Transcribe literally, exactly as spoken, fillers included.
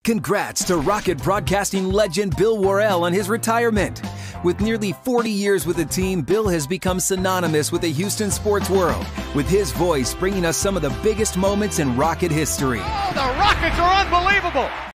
Congrats to Rocket broadcasting legend Bill Worrell on his retirement. With nearly forty years with the team, Bill has become synonymous with the Houston sports world, with his voice bringing us some of the biggest moments in Rocket history. Oh, the Rockets are unbelievable!